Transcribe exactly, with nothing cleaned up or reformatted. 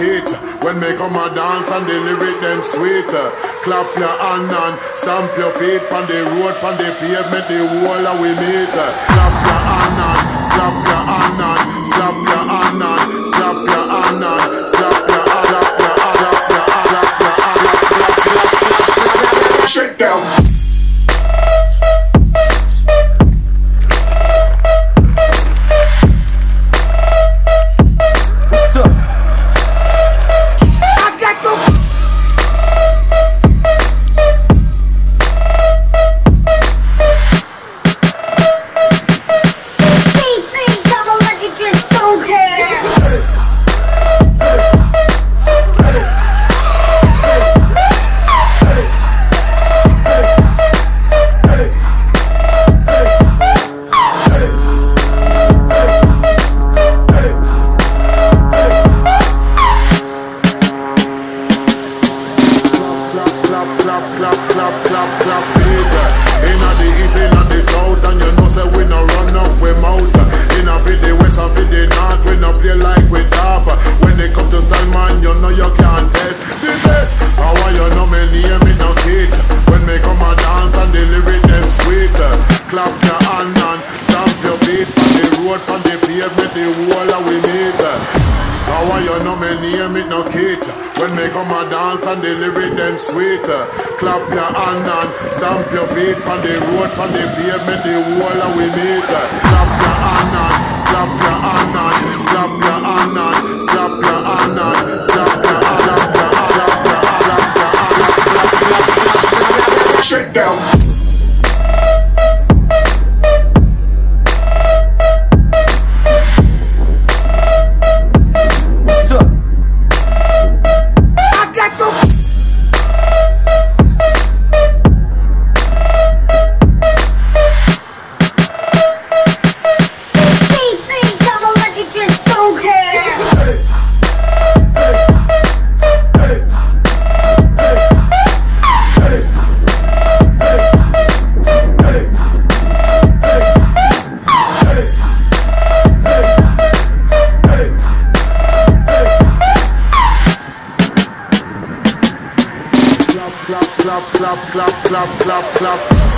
catch. When me come a dance and the lyric them sweet. Clap your hand and stamp your feet on the road, on the pavement, the wall that we meet. Clap your hand and slap your hand and slap your hand and slap your hand and slap your hand, slap your hand, slap your hand, slap your hand, shake down. When me come a dance and the lyric them sweet. Clap your hand and stamp your feet on the road, on the pavement, the wall that we meet. Clap your hand and slap your hand and slap your hand and slap your hand and slap your hand, slap your hand, slap your hand, slap your hand, shake down. Clap, clap, clap, clap, clap, clap, clap.